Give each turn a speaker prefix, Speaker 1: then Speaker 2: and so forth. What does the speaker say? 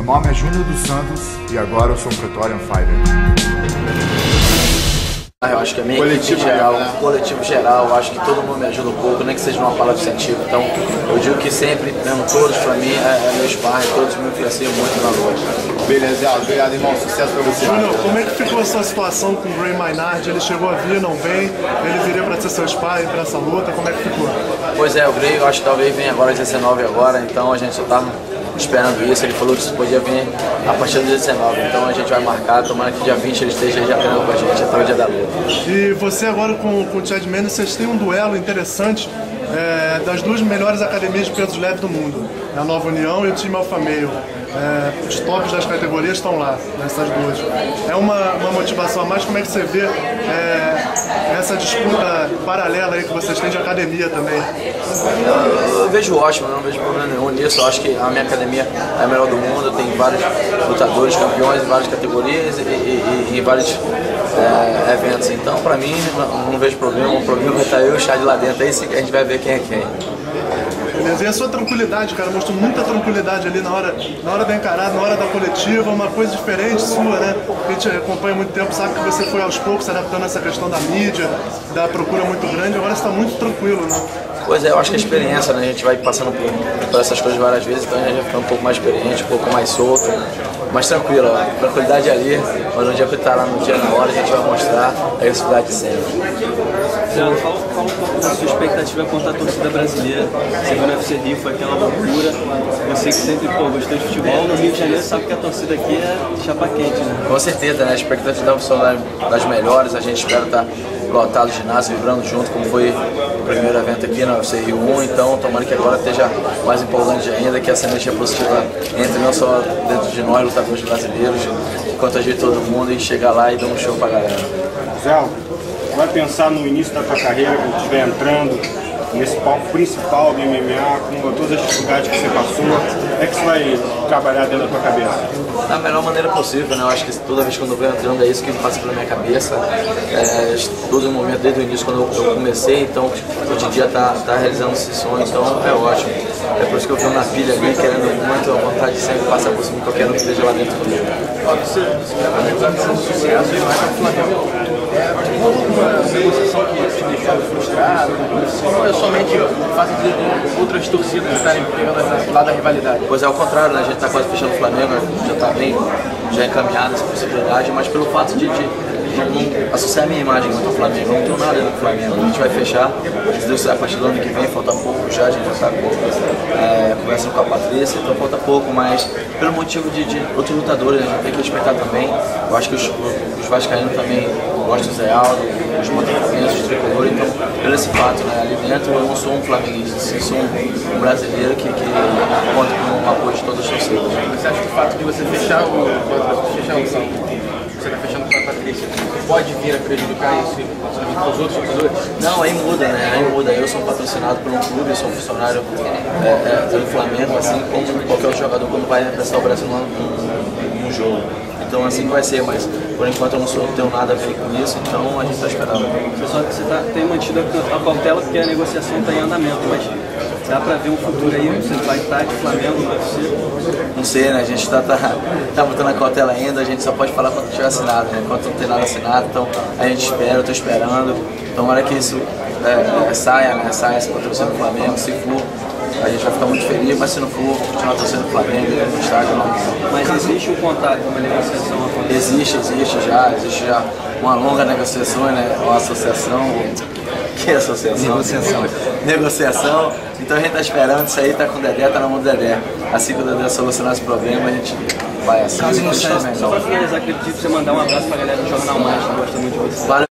Speaker 1: nome é Júnior dos Santos e agora eu sou um Pretorian Fighter.
Speaker 2: Eu acho que a minha equipe geral, coletivo geral, eu acho que todo mundo me ajuda um pouco, nem que seja uma palavra de incentivo. Então, eu digo que sempre, mesmo todos, pra mim, é meu sparring, todos me influenciam muito na luta.
Speaker 3: Beleza, obrigado, irmão. Sucesso pra você.
Speaker 4: Júnior, como é que ficou a sua situação com o Gray Maynard? Ele chegou a vir, não vem? Ele viria pra ser seu sparring pra essa luta? Como é que ficou?
Speaker 2: Pois é, o Gray, eu acho que talvez venha agora 19 agora, então a gente só tá esperando isso. Ele falou que isso podia vir a partir do 19, então a gente vai marcar, tomara que dia 20 ele esteja já treinando com a gente até o dia da luta.
Speaker 4: E você agora com o Chad Mendes, vocês têm um duelo interessante das duas melhores academias de pesos leves do mundo, a Nova União e o time Alpha Male. Os tops das categorias estão lá, nessas duas. É uma motivação a mais. Como é que você vê essa disputa paralela aí que vocês têm de academia também?
Speaker 2: Eu vejo ótimo, não vejo problema nenhum nisso. Eu acho que a minha academia é a melhor do mundo. Tem vários lutadores, campeões em várias categorias e vários eventos. Então, pra mim, não vejo problema. O problema vai estar eu e o Chad lá dentro. Aí sim que a gente vai ver quem é quem.
Speaker 4: Beleza. E a sua tranquilidade, cara, mostrou muita tranquilidade ali na hora da encarada, na hora da coletiva, uma coisa diferente sua, né? A gente acompanha há muito tempo, sabe que você foi aos poucos se adaptando a essa questão da mídia, da procura muito grande, agora você está muito tranquilo, né?
Speaker 2: Pois é, eu acho que a experiência, né? A gente vai passando por essas coisas várias vezes, então a gente vai ficando um pouco mais experiente, um pouco mais solto, mais tranquilo. A tranquilidade ali, mas no dia que estar lá no dia na hora, a gente vai mostrar a velocidade sempre.
Speaker 5: Fala um pouco da sua expectativa quanto à torcida brasileira. Você viu no UFC Rio, foi aquela loucura. Você que sempre gostou de futebol, no Rio de Janeiro sabe que a torcida aqui é chapa quente, né?
Speaker 2: Com certeza, né? A expectativa são das melhores, a gente espera estar lotado o ginásio, vibrando junto, como foi o primeiro evento aqui no UFC Rio 1, então tomara que agora esteja mais empolgante ainda, que essa energia positiva entre não só dentro de nós, lutadores brasileiros, que contagie todo mundo e chegar lá e dar um show pra galera.
Speaker 6: Zé, vai pensar no início da tua carreira, quando estiver entrando nesse palco principal do MMA, com todas as dificuldades que você passou, como é que você vai trabalhar dentro da tua cabeça?
Speaker 2: Da melhor maneira possível, né? Eu acho que toda vez quando eu venho entrando é isso que passa pela minha cabeça. Todo momento, desde o início, quando eu comecei, então hoje em dia tá realizando esse sonho, então é ótimo. É por isso que eu venho na pilha ali, querendo muito, a vontade de sempre passar por cima que eu quero que esteja lá dentro comigo.
Speaker 7: Você sucesso e vai para o Flamengo. Uma negociação que te deixou frustrado, ou é somente o fato de outras torcidas estarem pegando esse lado da rivalidade?
Speaker 2: Pois é, ao contrário, né? A gente está quase fechando o Flamengo, já está bem encaminhado essa possibilidade, mas pelo fato de não associar a minha imagem muito ao Flamengo, não tenho nada no Flamengo, a gente vai fechar, se Deus quiser, a partir do ano que vem, falta pouco já, a gente já está conversando com a Patrícia, então falta pouco, mas pelo motivo de outros lutadores, a gente tem que respeitar também. Eu acho que os vascaínos também gostam do Zé Aldo, os botafoguenses, os tricolores, então pelo esse fato, né, ali dentro eu não sou um flamenguista, eu sou um brasileiro que conta com o apoio de todas as torcidas.
Speaker 7: Você acha que o fato de você fechar você está fechando com a Patrícia, pode vir a prejudicar isso para os outros lutadores?
Speaker 2: Não, aí muda, né? Aí muda. Eu sou patrocinado por um clube, eu sou um funcionário do Flamengo, assim como qualquer outro jogador quando vai representar o Brasil num jogo. Então assim vai ser, mas por enquanto eu não tenho nada a ver com isso, então a gente está esperando.
Speaker 5: Você tem mantido a cautela porque a negociação está em andamento, mas dá pra ver um futuro aí, você vai estar de Flamengo no UFC?
Speaker 2: Não sei, né? A gente tá botando a cautela ainda, a gente só pode falar quando tiver assinado, né? Enquanto não tem nada assinado, então a gente espera, eu tô esperando. Então, na hora que isso saia, né? Saia esse patrocínio do Flamengo, se for, a gente vai ficar muito feliz, mas se não for, continuar torcendo o Flamengo, no estádio, não.
Speaker 5: Mas existe um contato, uma negociação acontecendo?
Speaker 2: Existe já uma longa negociação, né? Uma associação. Que associação? Negociação. Então a gente tá esperando isso aí, tá com o Dedé, tá na mão do Dedé. Assim que o Dedé solucionar esse problema, a gente vai assim.
Speaker 5: Só pra finalizar, acredito que você mandar um abraço pra galera do Jornal Mais, que gosta muito de você.